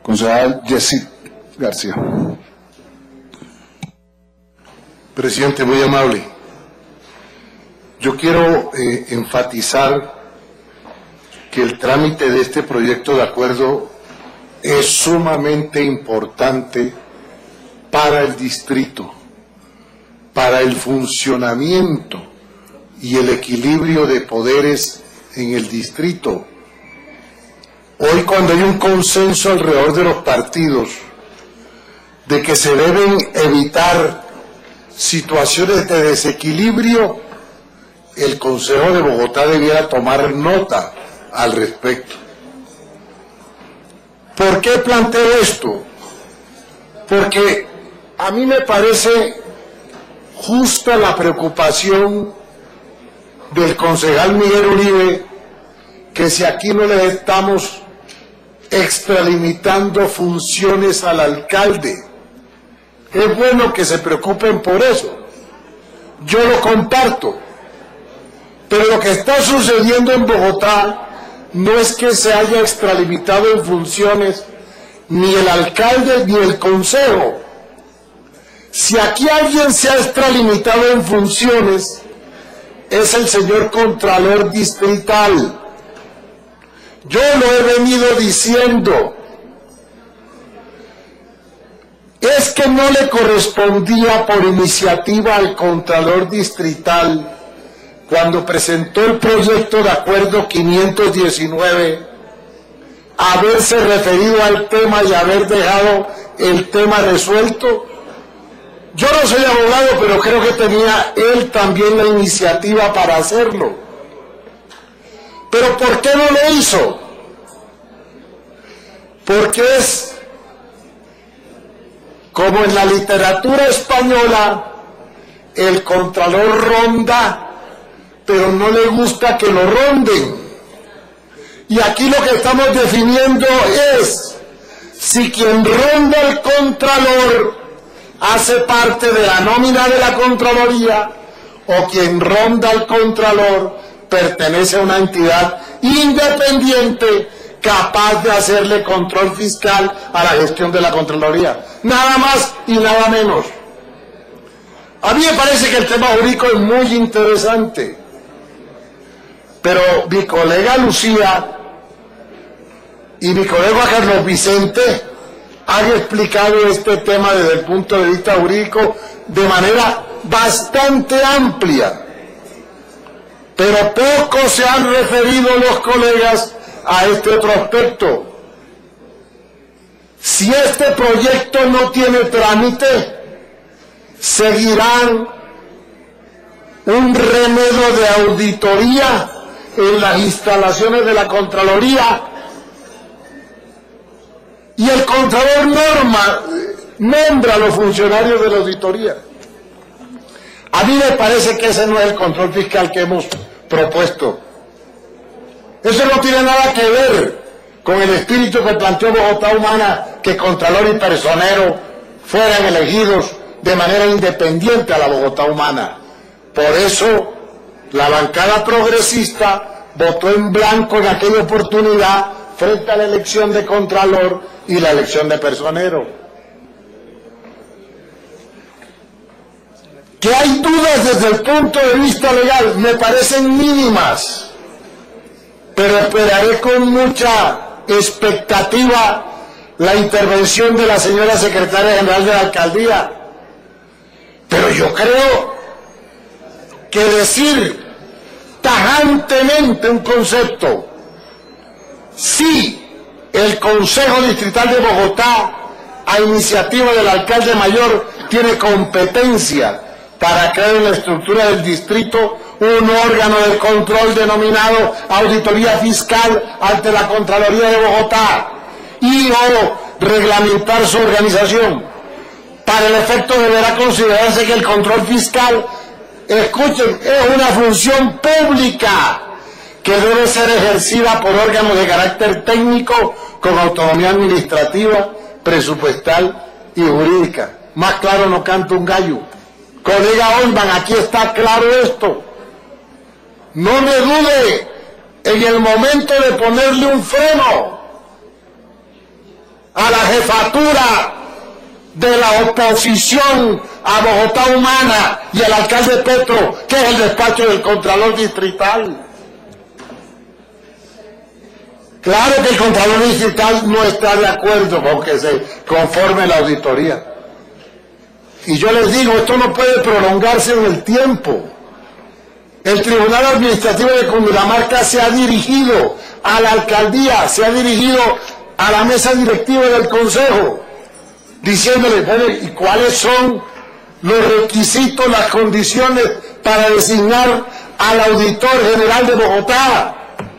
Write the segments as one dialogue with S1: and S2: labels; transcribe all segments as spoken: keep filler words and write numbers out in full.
S1: Concejal Yesid García.
S2: Presidente, muy amable. Yo quiero eh, enfatizar que el trámite de este proyecto de acuerdo es sumamente importante para el distrito, para el funcionamiento y el equilibrio de poderes en el distrito. Hoy, cuando hay un consenso alrededor de los partidos de que se deben evitar situaciones de desequilibrio, el Consejo de Bogotá debiera tomar nota al respecto. ¿Por qué planteo esto? Porque a mí me parece justa la preocupación del concejal Miguel Uribe, que si aquí no le estamos extralimitando funciones al alcalde. Es bueno que se preocupen por eso. Yo lo comparto. Pero lo que está sucediendo en Bogotá no es que se haya extralimitado en funciones ni el alcalde ni el consejo. Si aquí alguien se ha extralimitado en funciones, es el señor Contralor Distrital. Yo lo he venido diciendo. Es que no le correspondía por iniciativa al Contralor Distrital, cuando presentó el proyecto de acuerdo quinientos diecinueve, haberse referido al tema y haber dejado el tema resuelto. Yo no soy abogado, pero creo que tenía él también la iniciativa para hacerlo. ¿Pero por qué no lo hizo? Porque es como en la literatura española, el contralor ronda, pero no le gusta que lo ronden. Y aquí lo que estamos definiendo es si quien ronda el contralor hace parte de la nómina de la Contraloría o quien ronda al contralor pertenece a una entidad independiente capaz de hacerle control fiscal a la gestión de la Contraloría. Nada más y nada menos. A mí me parece que el tema jurídico es muy interesante, pero mi colega Lucía y mi colega Carlos Vicente han explicado este tema desde el punto de vista jurídico de manera bastante amplia, pero poco se han referido los colegas a este otro aspecto. Si este proyecto no tiene trámite, seguirán un remedio de auditoría en las instalaciones de la Contraloría y el Contralor norma, nombra a los funcionarios de la auditoría. A mí me parece que ese no es el control fiscal que hemos propuesto. Eso no tiene nada que ver con el espíritu que planteó Bogotá Humana, que Contralor y Personero fueran elegidos de manera independiente a la Bogotá Humana. Por eso la bancada progresista votó en blanco en aquella oportunidad frente a la elección de Contralor y la elección de Personero. Que hay dudas desde el punto de vista legal, me parecen mínimas, pero esperaré con mucha expectativa la intervención de la señora secretaria general de la alcaldía. Pero yo creo que decir tajantemente un concepto, si el Consejo Distrital de Bogotá, a iniciativa del alcalde mayor, tiene competencia para crear en la estructura del distrito un órgano de control denominado Auditoría Fiscal ante la Contraloría de Bogotá y o reglamentar su organización. Para el efecto deberá considerarse que el control fiscal, escuchen, es una función pública que debe ser ejercida por órganos de carácter técnico con autonomía administrativa, presupuestal y jurídica. Más claro no canta un gallo. Colega Olman, aquí está claro esto. No me dude en el momento de ponerle un freno. a la jefatura de la oposición a Bogotá Humana y al alcalde Petro, que es el despacho del Contralor Distrital. Claro que el Contralor Distrital no está de acuerdo con que se conforme la auditoría. Y yo les digo, esto no puede prolongarse en el tiempo. El Tribunal Administrativo de Cundinamarca se ha dirigido a la alcaldía, se ha dirigido a la mesa directiva del Consejo, diciéndole, bueno, ¿y cuáles son los requisitos, las condiciones para designar al auditor general de Bogotá?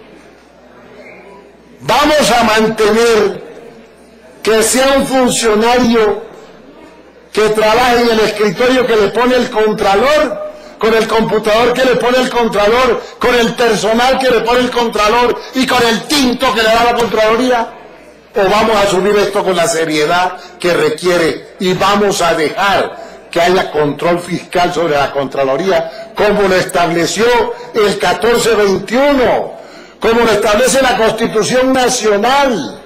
S2: Vamos a mantener que sea un funcionario que trabaje en el escritorio que le pone el Contralor, con el computador que le pone el Contralor, con el personal que le pone el Contralor y con el tinto que le da la Contraloría. ¿O vamos a asumir esto con la seriedad que requiere y vamos a dejar que haya control fiscal sobre la Contraloría, como lo estableció el catorce veintiuno, como lo establece la Constitución Nacional?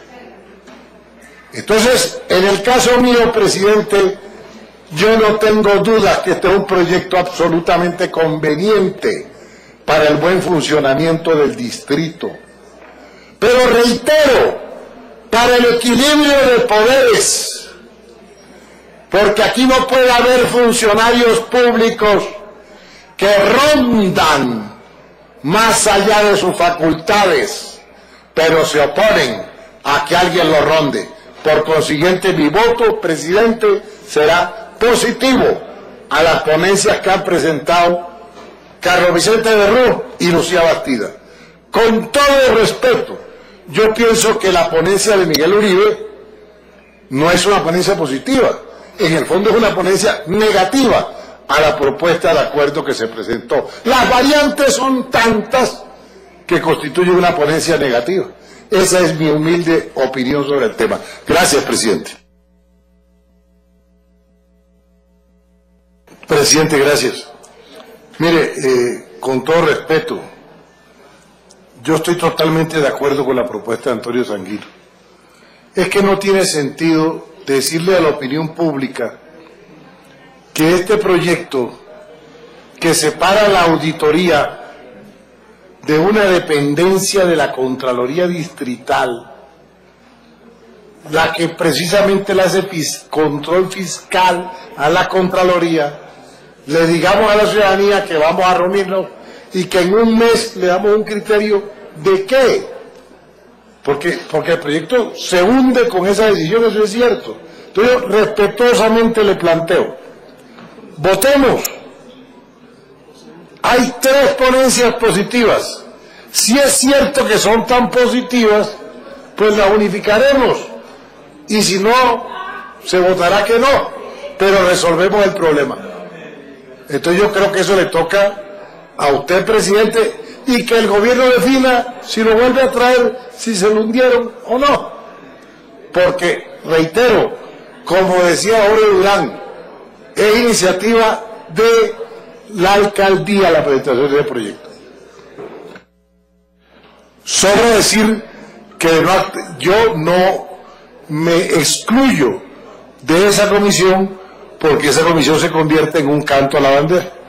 S2: Entonces, en el caso mío, presidente, yo no tengo dudas que este es un proyecto absolutamente conveniente para el buen funcionamiento del distrito. Pero reitero, para el equilibrio de poderes, porque aquí no puede haber funcionarios públicos que rondan más allá de sus facultades, pero se oponen a que alguien lo ronde. Por consiguiente, mi voto, presidente, será positivo a las ponencias que han presentado Carlos Vicente Berrú y Lucía Bastida. Con todo respeto, yo pienso que la ponencia de Miguel Uribe no es una ponencia positiva, en el fondo es una ponencia negativa a la propuesta de acuerdo que se presentó. Las variantes son tantas que constituyen una ponencia negativa. Esa es mi humilde opinión sobre el tema. Gracias, presidente. Presidente, gracias. Mire, eh, con todo respeto, yo estoy totalmente de acuerdo con la propuesta de Antonio Sanguino. Es que no tiene sentido decirle a la opinión pública que este proyecto que separa la auditoría de una dependencia de la Contraloría Distrital, la que precisamente le hace fis- control fiscal a la Contraloría, le digamos a la ciudadanía que vamos a reunirnos y que en un mes le damos un criterio de qué, porque, porque el proyecto se hunde con esa decisión, eso es cierto. Entonces yo respetuosamente le planteo, votemos. Hay tres ponencias positivas. Si es cierto que son tan positivas, pues las unificaremos. Y si no, se votará que no, pero resolvemos el problema. Entonces yo creo que eso le toca a usted, presidente, y que el gobierno defina si lo vuelve a traer, si se lo hundieron o no. Porque, reitero, como decía Jorge Durán, es iniciativa de la alcaldía la presentación del proyecto. Solo decir que no, yo no me excluyo de esa comisión, porque esa comisión se convierte en un canto a la bandera.